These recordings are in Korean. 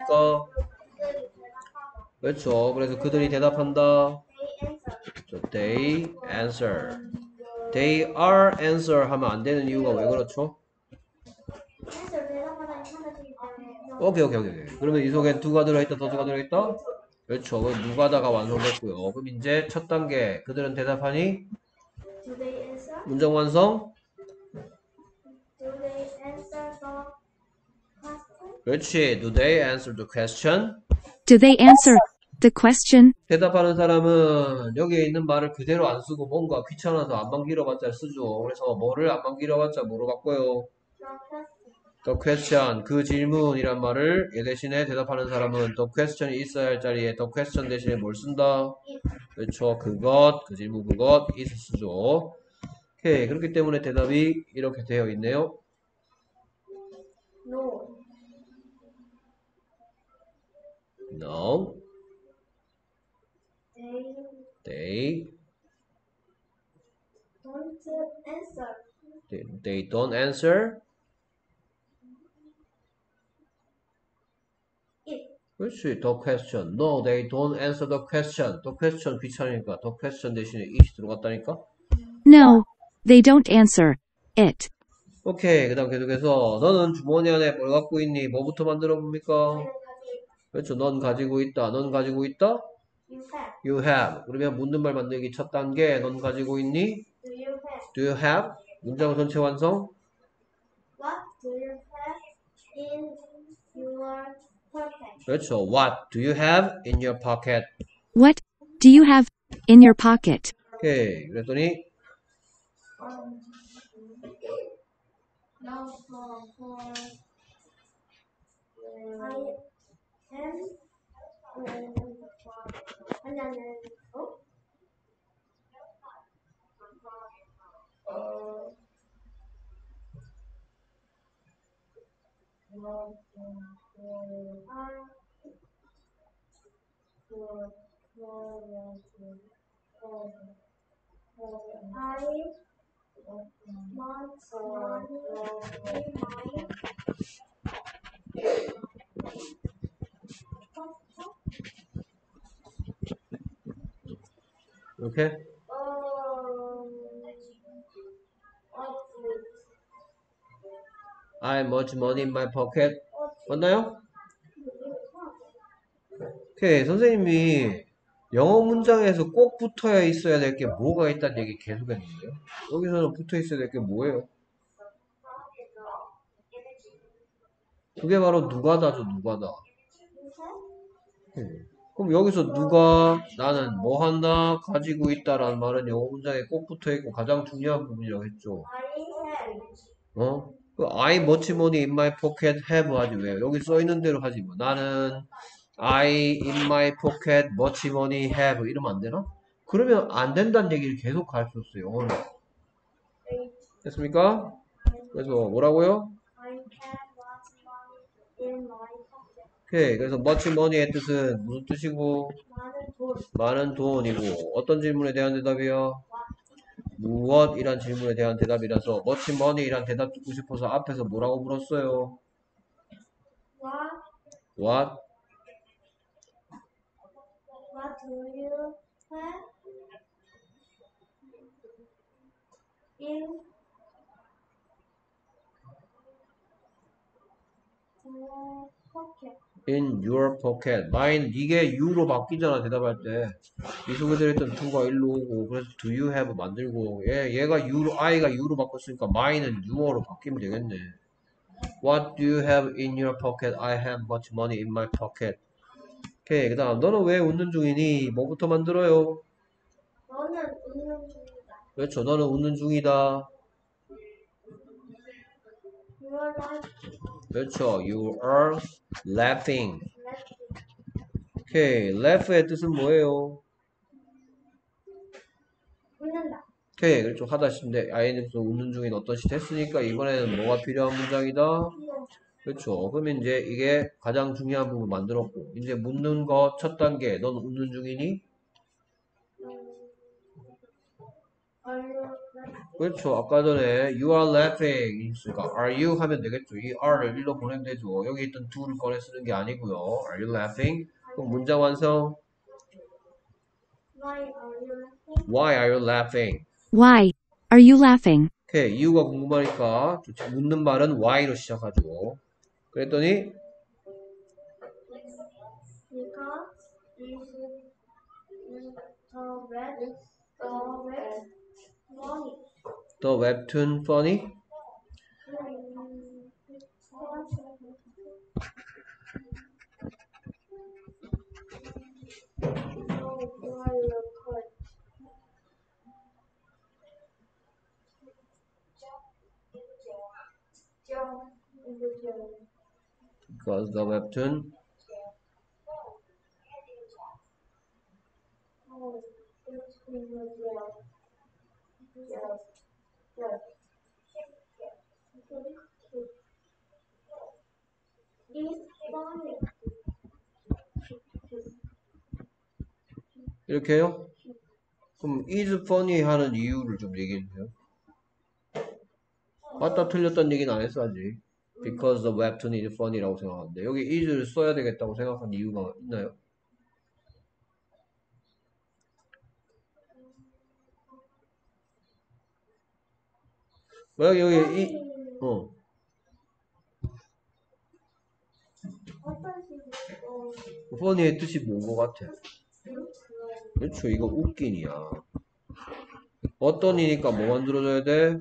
뭡니까? 그렇죠. 그래서 그들이 대답한다. They answer. They are answer 하면 안 되는 이유가 왜 그렇죠? 오케이. 그러면 이 속에 누가 들어있다, 더즈가 들어있다? 그렇죠. 그럼 누가다가 완성됐고요. 그럼 이제 첫 단계. 그들은 대답하니? 문장 완성? 그렇지. Do they answer the question? Do they answer the question? 대답하는 사람은 여기에 있는 말을 그대로 안 쓰고 뭔가 귀찮아서 안만 길어봤자 쓰죠. 그래서 뭐를 안만 길어봤자 뭐로 바꿔요? The question, 그 질문이란 말을 얘 대신에 대답하는 사람은 the question이 있어야 할 자리에 the question 대신에 뭘 쓴다? 그렇죠. 그것, 그 질문 그것, is 쓰죠. 오케이. 그렇기 때문에 대답이 이렇게 되어 있네요. No. They don't answer. 그렇지. The question. No, they don't answer the question. The question 귀찮으니까 the question 대신에 it 들어갔다니까. No, they don't answer it. 오케이. 그 다음 계속해서 너는 주머니 안에 뭘 갖고 있니? 뭐부터 만들어 봅니까? 그렇죠. 넌 가지고 있다. 넌 가지고 있다? You have. 그러면 묻는 말 만들기 첫 단계. 넌 가지고 있니? Do you have? 문장 전체 완성? What do you have in your pocket? 그렇죠. What do you have in your pocket? What do you have in your pocket? 오케이. 그랬더니 No, 이렇게 I much money in my pocket. 맞나요? 오케이. 선생님이 영어 문장에서 꼭 붙어야 있어야 될 게 뭐가 있다는 얘기 계속 했는데요. 여기서는 붙어 있어야 될 게 뭐예요? 그게 바로 누가다죠, 누가다. 그럼 여기서 누가 나는 뭐 한다 가지고 있다라는 말은 영어 문장에 꼭 붙어 있고 가장 중요한 부분이라고 했죠. 어? 그 I much money in my pocket have 하지 왜요? 여기 써 있는 대로 하지 뭐. 나는 I in my pocket much money have 이러면 안 되나? 그러면 안 된다는 얘기를 계속 가르쳤어요. 영어는. 됐습니까? 그래서 뭐라고요? 오케이. 그래서 much money의 뜻은 무슨 뜻이고? 많은 돈이고 어떤 질문에 대한 대답이요? 무엇이란 질문에 대한 대답이라서 much money이란 대답 듣고 싶어서 앞에서 뭐라고 물었어요? What? What do you have in your pocket? In your pocket. mine 이게 you로 바뀌잖아 대답할 때. 이 속에 들어있던 to가 1로 오고 그래서 do you have 만들고 얘가 you로 I가 you로 바꿨으니까 mine은 you어로 바뀌면 되겠네. What do you have in your pocket? I have much money in my pocket. 오케이. 그 다음 너는 왜 웃는 중이니? 뭐부터 만들어요? 너는 웃는 중이다. 그렇죠. 너는 웃는 중이다. You are like 그렇죠. You are laughing. 오케이. laugh의 뜻은 뭐예요? 웃는다. 오케이. 그렇죠. 하다 싶은데 INF에서 웃는 중인 어떤 시 됐으니까 이번에는 뭐가 필요한 문장이다? 그렇죠. 그러면 이제 이게 가장 중요한 부분 만들었고 이제 묻는 거 첫 단계 넌 웃는 중이니? Are you laughing? 그렇죠. 아까 전에 you are laughing 있으니까 are you 하면 되겠죠. 이 are를 일로 보내면 되죠. 여기 있던 do를 꺼내 쓰는 게 아니고요. are you laughing? 그럼 문장 완성. Why are you laughing? Why are you laughing? Why are you laughing? 오케이. 이유가 궁금하니까 묻는 말은 why로 시작하죠. 그랬더니 Because is the webtoon funny? the webtoon funny? Because the webtoon is funny. 이렇게요? 그럼 is funny 하는 이유를 좀 얘기해 주세요. 맞다 틀렸다는 얘기는 안 했어 아직. Because the webtoon is funny라고 생각하는데 여기 is를 써야 되겠다고 생각한 이유가 있나요? 만약에 여기 이 어떤 식으로 funny의 뜻이 뭔 것 같아? 그렇죠. 이거 웃긴이야. 어떤 이니까 뭐 만들어줘야 돼?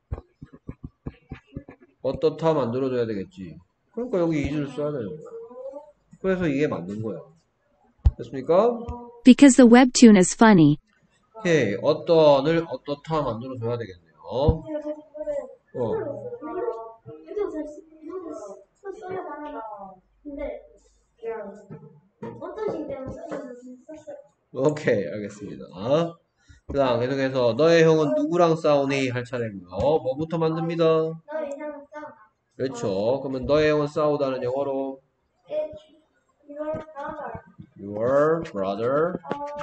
어떻다 만들어줘야 되겠지. 그러니까 여기 is를 써야 되는 거야. 그래서 이게 맞는 거야. 됐습니까? Because the webtoon is funny. 오케이. 어떤을 어떻다 만들어줘야 되겠네요. 썼어요 나는. 근데 어떤 식 때문에 썼어요. 오케이. 알겠습니다. 그 다음 계속해서 너의 형은 누구랑 싸우니 할 차례고요. 뭐부터 만듭니다. 너 이상은 싸우다. 그렇죠. 그러면 너의 형은 싸우다는 영어로 It's your brother. your brother.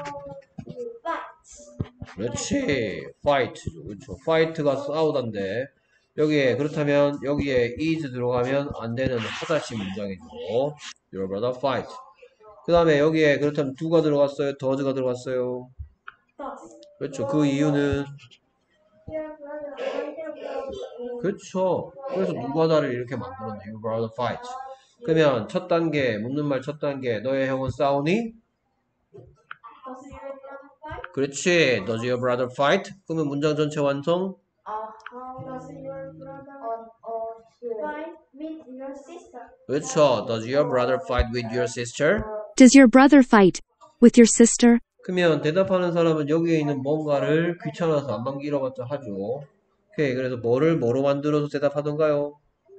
But 그렇지. fight죠. 그렇죠. fight가 싸우다인데 여기에 그렇다면 여기에 is 들어가면 안 되는 하다시 문장이죠. Your brother fight. 그 다음에 여기에 그렇다면 do가 들어갔어요. does가 들어갔어요. does 그렇죠. 그 이유는 your brother 그렇죠. 그래서 누가다를 이렇게 만들었네. Your brother fight. 그러면 첫 단계 묻는 말 첫 단계 너의 형은 싸우니? does your brother fight? 그렇지. Does your brother fight? 그러면 문장 전체 완성. Does your brother fight with your sister? 그렇죠. Does your brother fight with your sister? Does your brother fight with your sister? 그러면 대답하는 사람은 여기에 있는 뭔가를 귀찮아서 안만 길어봤자 하죠. 오케이. 그래서 뭐를 뭐로 만들어서 대답하던가요?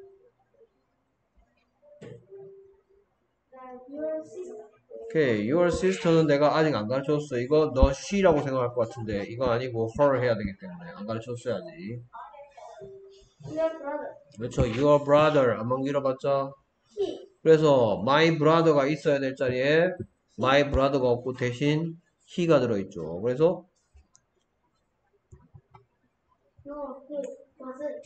Your sister. 오케이. Your sister는 내가 아직 안 가르쳐줬어. 이거 너 she라고 생각할 것 같은데 이거 아니고 her 해야 되기 때문에 안 가르쳐줬어야지. Your brother. 그렇죠. Your brother 안만 길어봤자. He. 그래서 my brother가 있어야 될 자리에 my brother가 없고 대신 he가 들어있죠. 그래서 No, he wasn't.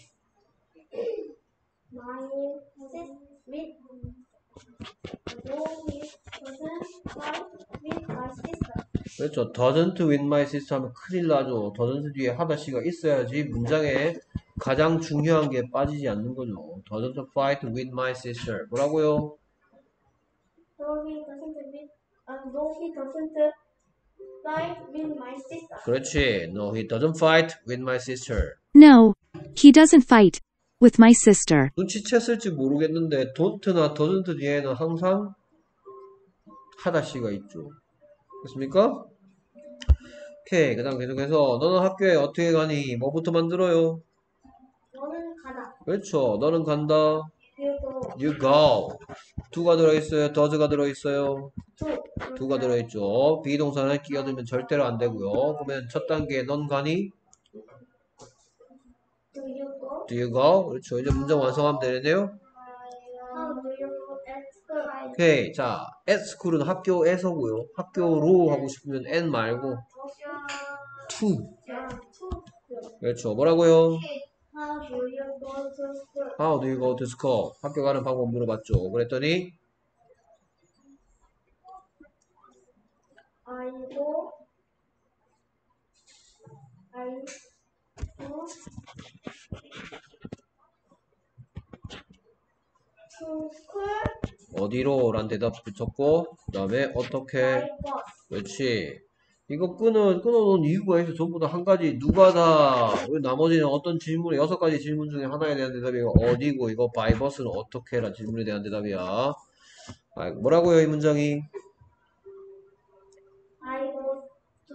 My sister with. No, he wasn't fight with my sister. 그렇죠. doesn't with my sister 하면 큰일 나죠. doesn't 뒤에 하다시가 있어야지 문장에 가장 중요한 게 빠지지 않는 거죠. doesn't fight with my sister. 뭐라고요? No, he doesn't with. No, he doesn't fight with my sister. 그렇지. No, he doesn't fight with my sister. No, he doesn't fight with my sister. 눈치챘을지 모르겠는데 don't나 doesn't 뒤에는 항상 하다시가 있죠. 됐습니까? 오케이. 그 다음 계속해서 너는 학교에 어떻게 가니? 뭐부터 만들어요? 너는 가다. 그렇죠. 너는 간다. You go. You go. do가 들어있어요. does가 들어있어요. To. do가 들어있죠. 비동사는 끼어들면 절대로 안 되고요. 그러면 첫 단계 넌 가니? Do you go? Do you go? 그렇죠. 이제 문장 완성하면 되겠네요. How do you go at school? 오케이. 자, at school은 학교에서고요. 학교로 하고 싶으면 at 말고 to. To. 그렇죠. 뭐라고요? How do you go to school? How do you go to school? 학교 가는 방법 물어봤죠. 그랬더니 I go to school 어디로? 란 대답 붙였고 그 다음에 어떻게? by bus. 그렇지. 이거 끊어놓은 이유가 있어. 전부 다 한 가지. 누가다. 그리고 나머지는 어떤 질문에 6가지 질문 중에 하나에 대한 대답이고 어디고 이거 by bus는 어떻게? 란 질문에 대한 대답이야. 아, 뭐라고요 이 문장이? I go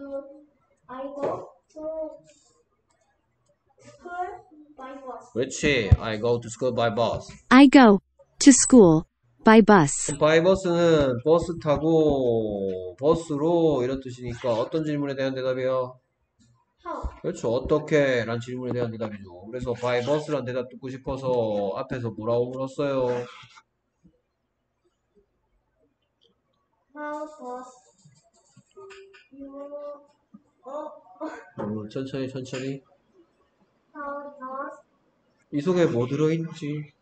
to school by bus. 그렇지. I go to school by bus. I go to school by bus. by bus는 버스 타고 버스로 이런 뜻이니까 어떤 질문에 대한 대답이에요? How? 그렇죠. 어떻게? 란 질문에 대한 대답이죠. 그래서 by bus란 대답 듣고 싶어서 앞에서 뭐라고 물었어요? How does 천천히 how does 이 속에 뭐 들어있지?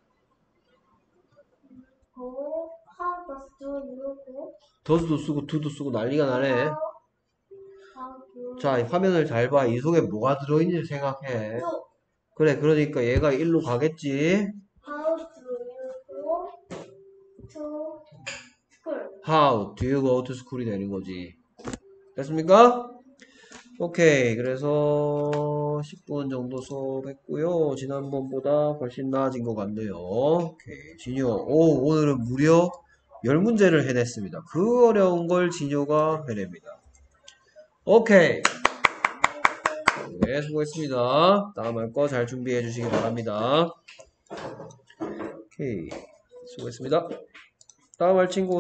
how does do you go? does도 쓰고 do도 쓰고 난리가 나네. How do 자, 이 화면을 잘 봐. 이 속에 뭐가 들어있는지 생각해. do 그래, 그러니까 얘가 일로 가겠지. how do you go to school? How do you go to school이 되는 거지. 됐습니까? 오케이. 그래서 10분 정도 수업했고요. 지난번보다 훨씬 나아진 것 같네요. 오케이. 진효. 오늘은 무려 10문제를 해냈습니다. 그 어려운 걸 진효가 해냅니다. 오케이. 네, 수고했습니다. 다음 할 거 잘 준비해 주시기 바랍니다. 오케이. 수고했습니다. 다음 할 친구